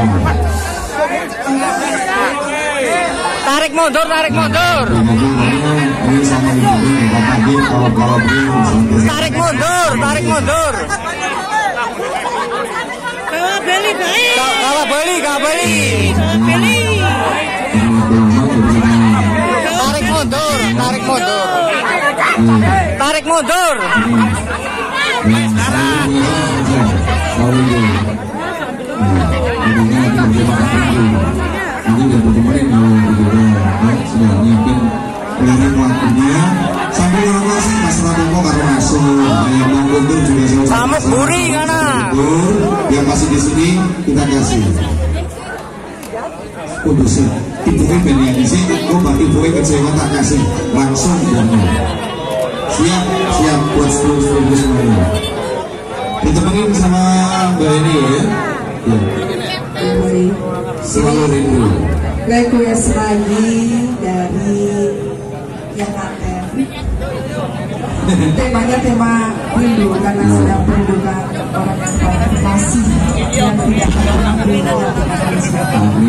Tarik mundur, tarik mundur. Tarik mundur, tarik mundur. Kawa beli baik. Kawa beli, kawa beli. Beli. Tarik mundur, tarik mundur. Tarik mundur. Sudah nyiapin pelarian waktunya sambil ngawasi Mas Rapopo karo masuk yang mau mundur juga sama buri kana yang masih di sini kita kasih sih ibunya beli di sini kok mbak ibunya kecewa tak kasih langsung siap siap buat seluruh semuanya ditemenin sama Mbak ini ya selalu rindu request lagi dari Jakarta. Temanya tema rindu karena sedang merindukan orang yang paling kasih yang tidak pernah meninggalkan kita.